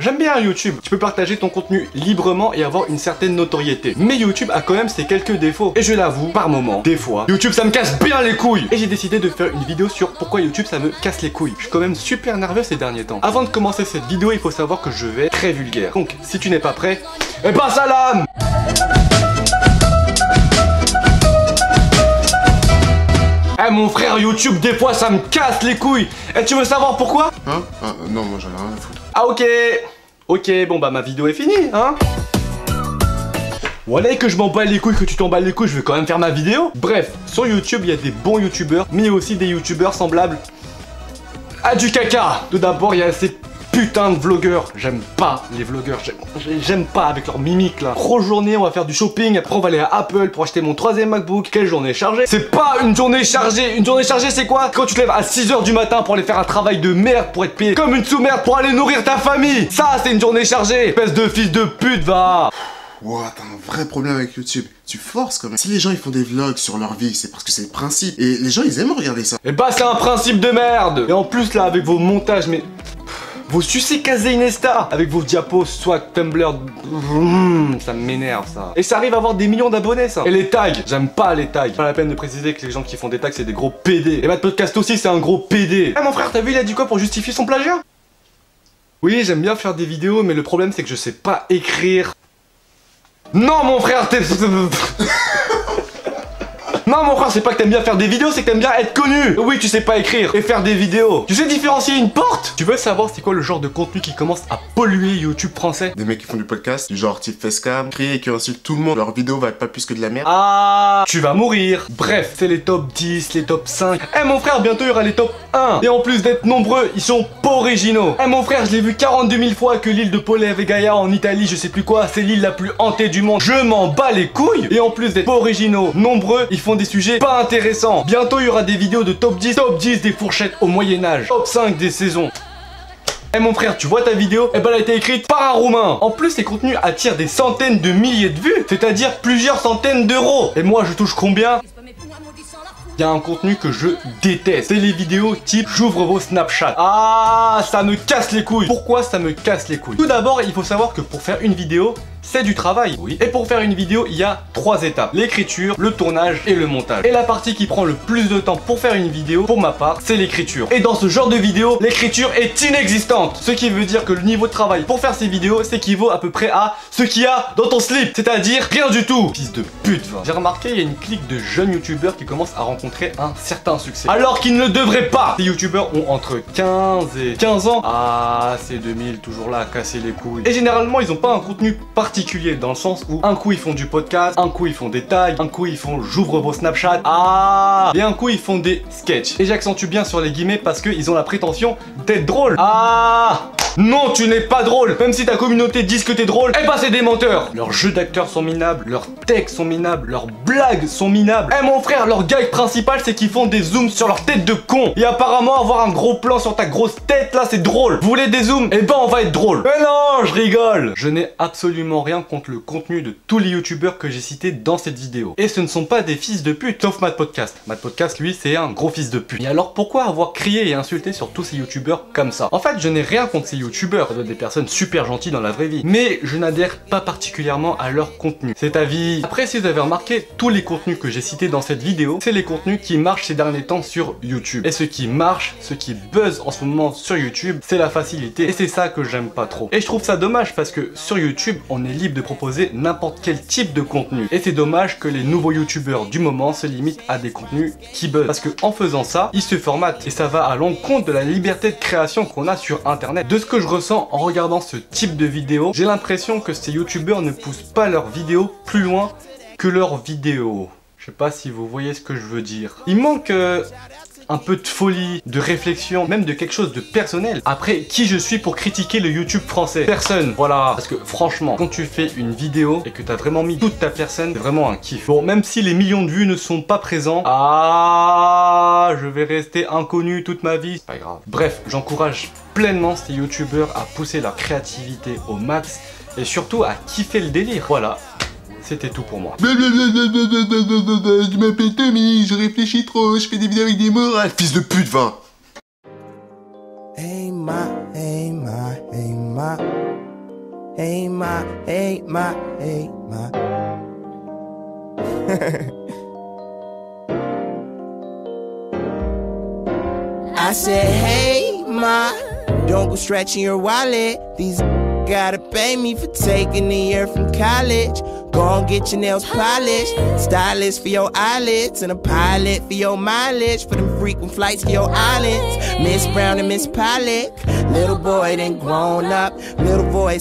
J'aime bien YouTube. Tu peux partager ton contenu librement et avoir une certaine notoriété. Mais YouTube a quand même ses quelques défauts. Et je l'avoue, par moment, des fois, YouTube ça me casse bien les couilles. Et j'ai décidé de faire une vidéo sur pourquoi YouTube ça me casse les couilles. Je suis quand même super nerveux ces derniers temps. Avant de commencer cette vidéo, il faut savoir que je vais être très vulgaire. Donc, si tu n'es pas prêt, eh ben salam! Eh mon frère, YouTube des fois ça me casse les couilles. Et tu veux savoir pourquoi? Hein? Non, moi j'en ai rien à foutre. Ah ok. Ok, bon bah ma vidéo est finie, hein. Voilà, et que je m'en bats les couilles, que tu t'en bats les couilles, je vais quand même faire ma vidéo. Bref, sur YouTube, il y a des bons youtubeurs, mais il y a aussi des youtubeurs semblables à du caca. Tout d'abord, il y a ces putains de vlogueurs. J'aime pas les vlogueurs, j'aime pas avec leur mimique là. Grosse journée, on va faire du shopping, après on va aller à Apple pour acheter mon 3ème MacBook. Quelle journée chargée? C'est pas une journée chargée. Une journée chargée, c'est quoi? Quand tu te lèves à 6 h du matin pour aller faire un travail de merde, pour être payé comme une sous-merde pour aller nourrir ta famille. Ça, c'est une journée chargée. Espèce de fils de pute, va. Ouah, t'as un vrai problème avec YouTube. Tu forces quand même. Si les gens ils font des vlogs sur leur vie, c'est parce que c'est le principe. Et les gens ils aiment regarder ça. Et bah c'est un principe de merde. Et en plus là avec vos montages, mais vos sucés casés Inesta avec vos diapos, soit Tumblr, ça m'énerve ça. Et ça arrive à avoir des millions d'abonnés ça. Et les tags, j'aime pas les tags. Pas la peine de préciser que les gens qui font des tags c'est des gros PD. Et Matt Podcast aussi c'est un gros PD. Eh mon frère, t'as vu il a dit quoi pour justifier son plagiat? Oui, j'aime bien faire des vidéos, mais le problème c'est que je sais pas écrire. Non mon frère, t'es... Non mon frère, c'est pas que t'aimes bien faire des vidéos, c'est que t'aimes bien être connu. Oui, tu sais pas écrire et faire des vidéos. Tu sais différencier une porte? Tu veux savoir c'est quoi le genre de contenu qui commence à polluer YouTube français? Des mecs qui font du podcast, du genre type facecam, crier et qui insultent tout le monde. Leur vidéo va être pas plus que de la merde. Ah, tu vas mourir. Bref, c'est les top 10, les top 5. Eh mon frère, bientôt il y aura les top 1. Et en plus d'être nombreux, ils sont pas originaux. Eh mon frère, je l'ai vu 42 000 fois que l'île de Polè Gaia en Italie, je sais plus quoi, c'est l'île la plus hantée du monde. Je m'en bats les couilles. Et en plus d'être pas originaux, nombreux, ils font des sujets pas intéressants. Bientôt il y aura des vidéos de top 10 des fourchettes au Moyen-Âge, top 5 des saisons. Eh mon frère, tu vois ta vidéo? Eh ben elle a été écrite par un Roumain. En plus, ces contenus attirent des centaines de milliers de vues, c'est-à-dire plusieurs centaines d'euros. Et moi, je touche combien? Il y a un contenu que je déteste. C'est les vidéos type j'ouvre vos Snapchat. Ah, ça me casse les couilles. Pourquoi ça me casse les couilles? Tout d'abord, il faut savoir que pour faire une vidéo, c'est du travail, oui. Et pour faire une vidéo, il y a 3 étapes. L'écriture, le tournage et le montage. Et la partie qui prend le plus de temps pour faire une vidéo, pour ma part, c'est l'écriture. Et dans ce genre de vidéo, l'écriture est inexistante. Ce qui veut dire que le niveau de travail pour faire ces vidéos s'équivaut à peu près à ce qu'il y a dans ton slip. C'est-à-dire rien du tout. Fils de pute, va. J'ai remarqué, il y a une clique de jeunes youtubeurs qui commencent à rencontrer un certain succès. Alors qu'ils ne le devraient pas. Ces youtubeurs ont entre 15 et 15 ans. Ah, c'est 2000, toujours là à casser les couilles. Et généralement, ils n'ont pas un contenu particulier dans le sens où un coup ils font du podcast, un coup ils font des tags, un coup ils font j'ouvre vos Snapchat, ah, et un coup ils font des sketchs. Et j'accentue bien sur les guillemets parce qu'ils ont la prétention d'être drôles. Ah, non, tu n'es pas drôle. Même si ta communauté dit que t'es drôle, eh bah c'est des menteurs. Leurs jeux d'acteurs sont minables, leurs textes sont minables, leurs blagues sont minables. Eh mon frère, leur gag principal c'est qu'ils font des zooms sur leur tête de con. Et apparemment avoir un gros plan sur ta grosse tête là c'est drôle. Vous voulez des zooms? Eh ben on va être drôle. Mais non, je rigole. Je n'ai absolument rien contre le contenu de tous les youtubeurs que j'ai cités dans cette vidéo. Et ce ne sont pas des fils de pute, sauf Matt Podcast. Matt Podcast lui c'est un gros fils de pute. Et alors pourquoi avoir crié et insulté sur tous ces youtubeurs comme ça? En fait je n'ai rien contre ces youtubeurs, ça doit être des personnes super gentilles dans la vraie vie. Mais je n'adhère pas particulièrement à leur contenu. C'est ta vie. Après si vous avez remarqué, tous les contenus que j'ai cités dans cette vidéo, c'est les contenus qui marchent ces derniers temps sur YouTube. Et ce qui marche, ce qui buzz en ce moment sur YouTube, c'est la facilité. Et c'est ça que j'aime pas trop. Et je trouve ça dommage parce que sur YouTube, on est libre de proposer n'importe quel type de contenu. Et c'est dommage que les nouveaux youtubeurs du moment se limitent à des contenus qui buzzent. Parce que en faisant ça, ils se formatent. Et ça va à l'encontre de la liberté de création qu'on a sur internet. De ce que je ressens en regardant ce type de vidéo, j'ai l'impression que ces youtubeurs ne poussent pas leurs vidéos plus loin que leurs vidéos. Je sais pas si vous voyez ce que je veux dire. Il manque un peu de folie, de réflexion, même de quelque chose de personnel. Après, qui je suis pour critiquer le YouTube français? Personne, voilà. Parce que franchement, quand tu fais une vidéo et que t'as vraiment mis toute ta personne, c'est vraiment un kiff. Bon, même si les millions de vues ne sont pas présents, ah, je vais rester inconnu toute ma vie, c'est pas grave. Bref, j'encourage pleinement ces youtubeurs à pousser leur créativité au max et surtout à kiffer le délire. Voilà. C'était tout pour moi. Je m'appelle Tommy, je réfléchis trop, je fais des vidéos avec des morales. Fils de pute, va. Hey ma, hey ma, hey ma. hey ma, hey ma, hey ma. I said, hey ma, don't go stretching your wallet. These gotta pay me for taking a year from college. Go on, get your nails polished. Stylist for your eyelids and a pilot for your mileage. For them frequent flights to your islands. Miss Brown and Miss Pollock. Little boy then grown up. Little boy